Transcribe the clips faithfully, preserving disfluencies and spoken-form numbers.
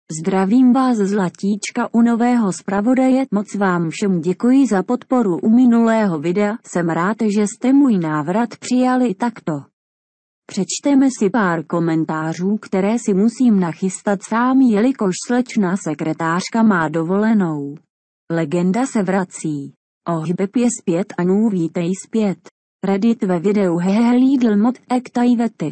Zdravím vás Zlatíčka u nového zpravodaje, moc vám všem děkuji za podporu u minulého videa, jsem rád, že jste můj návrat přijali takto. Přečteme si pár komentářů, které si musím nachystat sám, jelikož slečna sekretářka má dovolenou. Legenda se vrací. Ohybeb je zpět a nů vítej zpět. Reddit ve videu Hehe Lidl mod activated.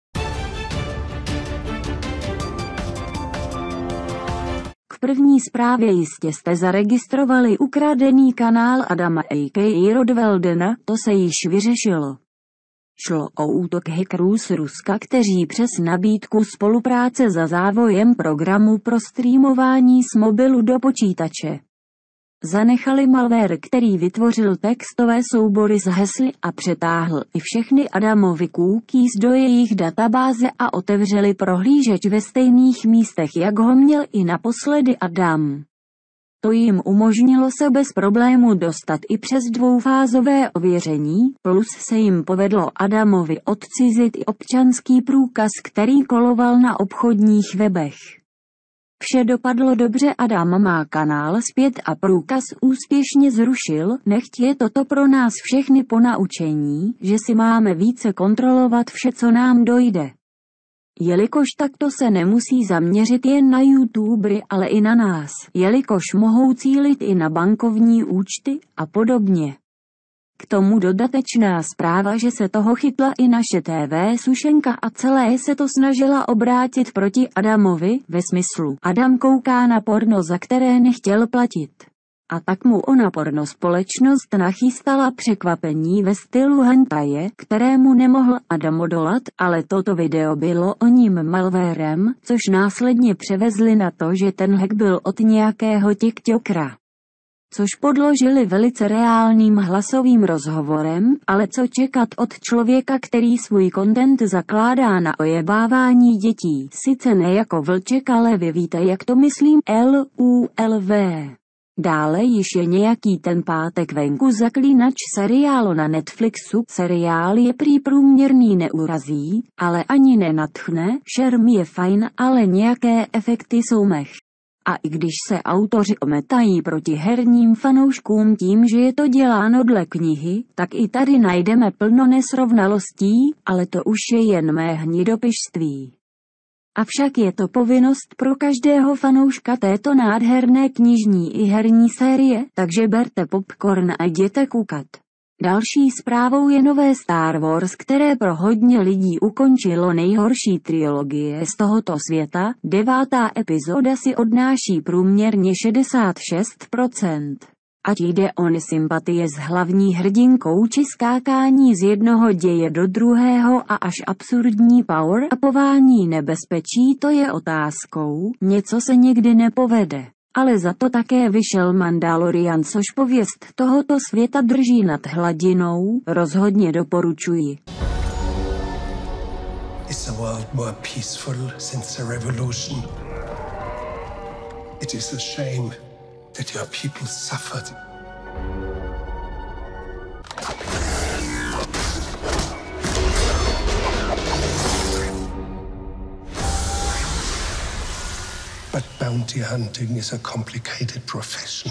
K první zprávě jistě jste zaregistrovali ukradený kanál Adama a k a. Rodveldena, to se již vyřešilo. Šlo o útok hackerů z Ruska, kteří přes nabídku spolupráce za závojem programu pro streamování z mobilu do počítače zanechali malware, který vytvořil textové soubory z hesly a přetáhl i všechny Adamovy cookies do jejich databáze a otevřeli prohlížeč ve stejných místech, jak ho měl i naposledy Adam. To jim umožnilo se bez problému dostat i přes dvoufázové ověření, plus se jim povedlo Adamovi odcizit i občanský průkaz, který koloval na obchodních webech. Vše dopadlo dobře, Adam má kanál zpět a průkaz úspěšně zrušil, nechť je toto pro nás všechny ponaučení, že si máme více kontrolovat vše, co nám dojde. Jelikož takto se nemusí zaměřit jen na youtubery, ale i na nás, jelikož mohou cílit i na bankovní účty a podobně. K tomu dodatečná zpráva, že se toho chytla i naše T V sušenka a celé se to snažila obrátit proti Adamovi, ve smyslu Adam kouká na porno, za které nechtěl platit. A tak mu ona porno společnost nachystala překvapení ve stylu hentaje, kterému nemohl Adam odolat, ale toto video bylo o ním malwarem, což následně převezli na to, že ten hack byl od nějakého tiktokera. Což podložili velice reálným hlasovým rozhovorem, ale co čekat od člověka, který svůj content zakládá na ojebávání dětí, sice ne jako vlček, ale vy víte, jak to myslím, L U L V. Dále již je nějaký ten pátek venku Zaklínač seriálu na Netflixu. Seriál je prý průměrný, neurazí, ale ani nenadchne, šerm je fajn, ale nějaké efekty jsou mech. A i když se autoři ometají proti herním fanouškům tím, že je to děláno dle knihy, tak i tady najdeme plno nesrovnalostí, ale to už je jen mé hnidopišství. Avšak je to povinnost pro každého fanouška této nádherné knižní i herní série, takže berte popcorn a jděte koukat. Další zprávou je nové Star Wars, které pro hodně lidí ukončilo nejhorší trilogie z tohoto světa. Devátá epizoda si odnáší průměrně šedesát šest procent. Ať jde o nesympatie s hlavní hrdinkou či skákání z jednoho děje do druhého a až absurdní power-upování nebezpečí, to je otázkou, něco se někdy nepovede. Ale za to také vyšel Mandalorian, což pověst tohoto světa drží nad hladinou, rozhodně doporučuji. Is the world more peaceful since the revolution? It is a shame that your people suffered. But bounty hunting is a complicated profession.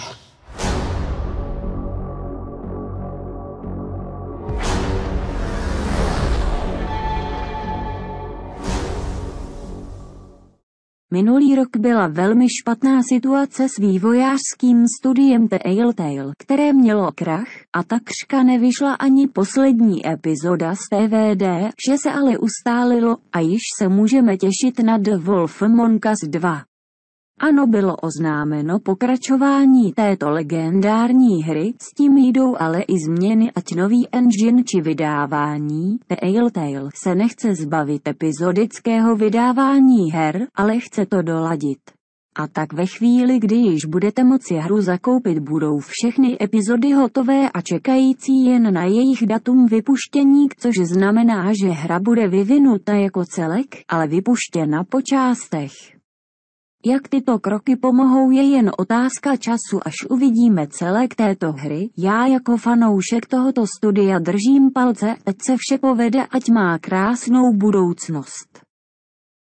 Minulý rok byla velmi špatná situace s vývojářským studiem Telltale, které mělo krach, a takřka nevyšla ani poslední epizoda z T V D, vše se ale ustálilo a již se můžeme těšit na The Wolf Among Us dva. Ano, bylo oznámeno pokračování této legendární hry, s tím jdou ale i změny, ať nový engine či vydávání. Telltale se nechce zbavit epizodického vydávání her, ale chce to doladit. A tak ve chvíli, kdy již budete moci hru zakoupit, budou všechny epizody hotové a čekající jen na jejich datum vypuštění, což znamená, že hra bude vyvinuta jako celek, ale vypuštěna po částech. Jak tyto kroky pomohou, je jen otázka času, až uvidíme celek této hry. Já jako fanoušek tohoto studia držím palce, ať se vše povede, ať má krásnou budoucnost.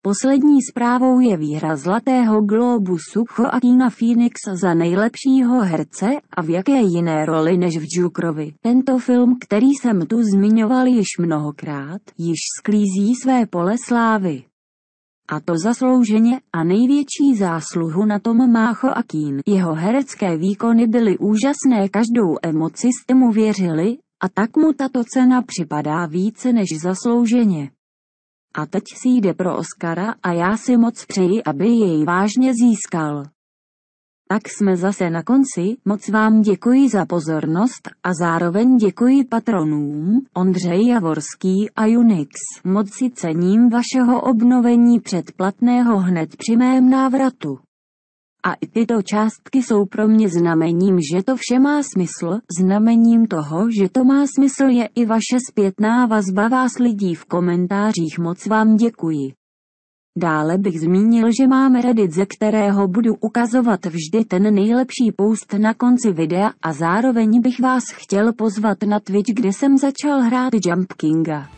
Poslední zprávou je výhra Zlatého globusu Joaquina Phoenix za nejlepšího herce a v jaké jiné roli než v Jokerovi. Tento film, který jsem tu zmiňoval již mnohokrát, již sklízí své pole slávy. A to zaslouženě, a největší zásluhu na tom má Joaquin. Jeho herecké výkony byly úžasné, každou emoci jste mu věřili, a tak mu tato cena připadá více než zaslouženě. A teď si jde pro Oscara a já si moc přeji, aby jej vážně získal. Tak jsme zase na konci, moc vám děkuji za pozornost a zároveň děkuji patronům, Ondřej Javorský a Unix. Moc si cením vašeho obnovení předplatného hned při mém návratu. A i tyto částky jsou pro mě znamením, že to vše má smysl, znamením toho, že to má smysl je i vaše zpětná vazba vás lidí v komentářích, moc vám děkuji. Dále bych zmínil, že máme Reddit, ze kterého budu ukazovat vždy ten nejlepší post na konci videa a zároveň bych vás chtěl pozvat na Twitch, kde jsem začal hrát Jump Kinga.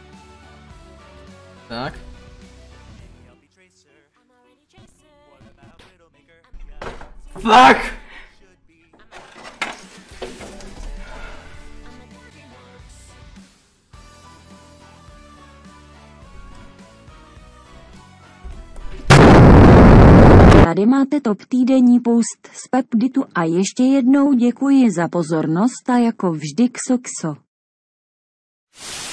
Tak. Fuck! Tady máte top týdenní post z Pepditu a ještě jednou děkuji za pozornost a jako vždy kso kso.